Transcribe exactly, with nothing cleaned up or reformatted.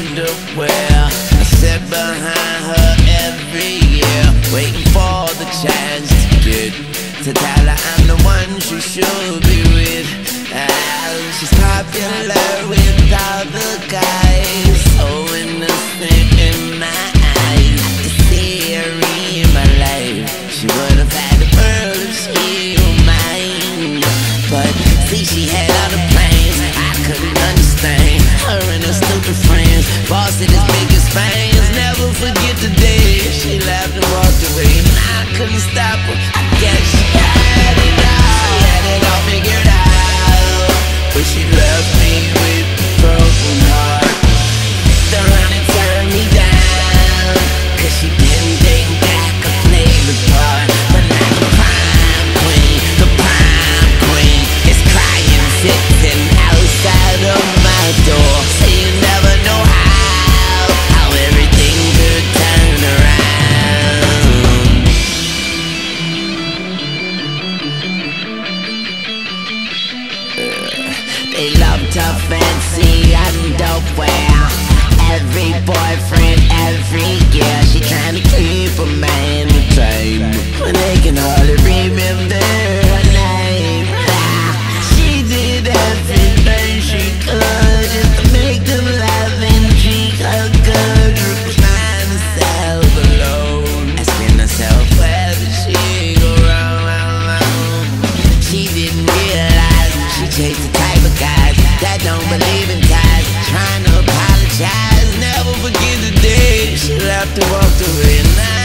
underwear. I sit behind her every year, waiting for the chance to get to tell her I'm the one she should be with. Ah, she's popular with all the guys, so innocent in my eyes. To see her in my life, she would have had the world if she were mine. But see, she had all the plans I couldn't understand. Her and her stupid friends, boss at his biggest fans. Never forget the day she laughed and walked away, and I couldn't stop her. I guess she had it all, she had it all figured out, but she left me with a broken heart. The honey turned me down, cause she didn't think I could play the part. But now the prime queen, the prime queen is crying, sitting outside of my door. So you never know how, how everything could turn around. uh, They loved her fancy underwear, every boyfriend, every year. She trying to keep a man the time when they can hardly remember her name. Ah, she did everything she could just to make them laugh and treat her good. Find herself alone, asking herself whether she go wrong, wrong, wrong. She didn't realize she chased the type of guys that don't believe in ties, trying to apologize. Never forget the day she left and walked away. And I